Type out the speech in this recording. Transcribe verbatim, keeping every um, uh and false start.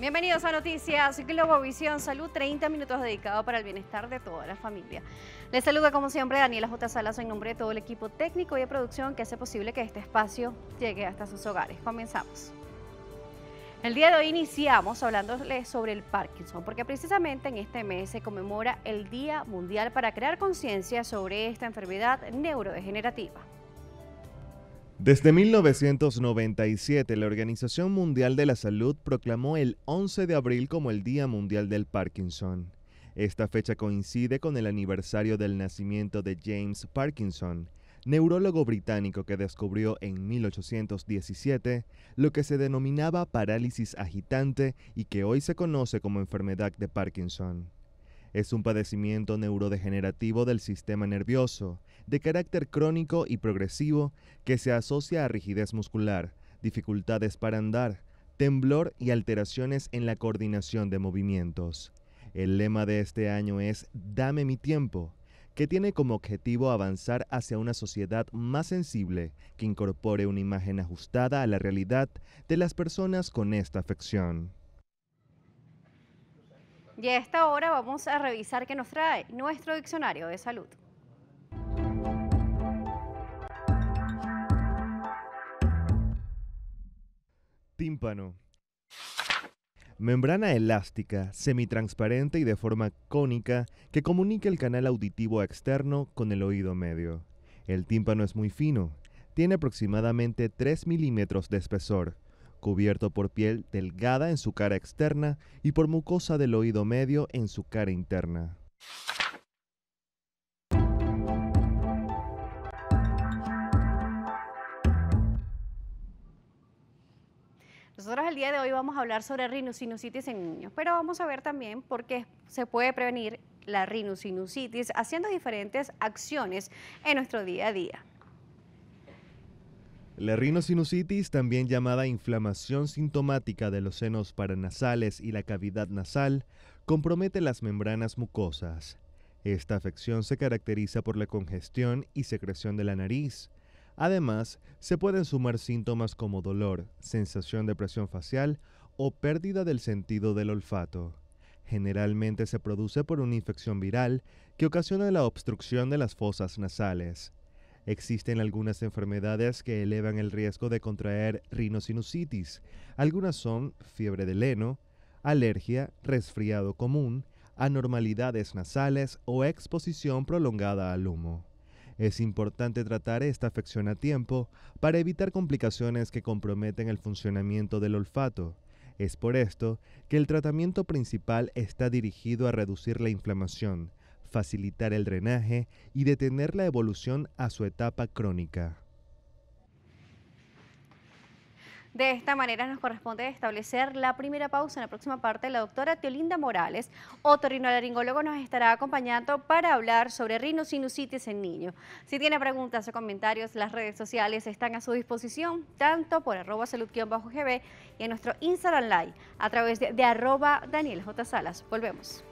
Bienvenidos a Noticias Globovisión Salud, treinta minutos dedicados para el bienestar de toda la familia. Les saluda como siempre Daniela J. Salas en nombre de todo el equipo técnico y de producción que hace posible que este espacio llegue hasta sus hogares. Comenzamos. El día de hoy iniciamos hablándoles sobre el Parkinson, porque precisamente en este mes se conmemora el Día Mundial para crear conciencia sobre esta enfermedad neurodegenerativa. Desde mil novecientos noventa y siete, la Organización Mundial de la Salud proclamó el once de abril como el Día Mundial del Parkinson. Esta fecha coincide con el aniversario del nacimiento de James Parkinson, neurólogo británico que descubrió en mil ochocientos diecisiete lo que se denominaba parálisis agitante y que hoy se conoce como enfermedad de Parkinson. Es un padecimiento neurodegenerativo del sistema nervioso, de carácter crónico y progresivo, que se asocia a rigidez muscular, dificultades para andar, temblor y alteraciones en la coordinación de movimientos. El lema de este año es "Dame mi tiempo", que tiene como objetivo avanzar hacia una sociedad más sensible que incorpore una imagen ajustada a la realidad de las personas con esta afección. Y a esta hora vamos a revisar qué nos trae nuestro diccionario de salud. Tímpano. Membrana elástica, semitransparente y de forma cónica que comunica el canal auditivo externo con el oído medio. El tímpano es muy fino, tiene aproximadamente tres milímetros de espesor, cubierto por piel delgada en su cara externa y por mucosa del oído medio en su cara interna. Nosotros el día de hoy vamos a hablar sobre rinosinusitis en niños, pero vamos a ver también por qué se puede prevenir la rinosinusitis haciendo diferentes acciones en nuestro día a día. La rinosinusitis, también llamada inflamación sintomática de los senos paranasales y la cavidad nasal, compromete las membranas mucosas. Esta afección se caracteriza por la congestión y secreción de la nariz. Además, se pueden sumar síntomas como dolor, sensación de presión facial o pérdida del sentido del olfato. Generalmente se produce por una infección viral que ocasiona la obstrucción de las fosas nasales. Existen algunas enfermedades que elevan el riesgo de contraer rinosinusitis. Algunas son fiebre del heno, alergia, resfriado común, anormalidades nasales o exposición prolongada al humo. Es importante tratar esta afección a tiempo para evitar complicaciones que comprometen el funcionamiento del olfato. Es por esto que el tratamiento principal está dirigido a reducir la inflamación, facilitar el drenaje y detener la evolución a su etapa crónica. De esta manera nos corresponde establecer la primera pausa. En la próxima parte, la doctora Teolinda Morales, otorrinolaringólogo, nos estará acompañando para hablar sobre rinosinusitis en niños. Si tiene preguntas o comentarios, las redes sociales están a su disposición, tanto por arroba salud-gb y en nuestro Instagram Live, a través de, de arroba Daniela J. Salas. Volvemos.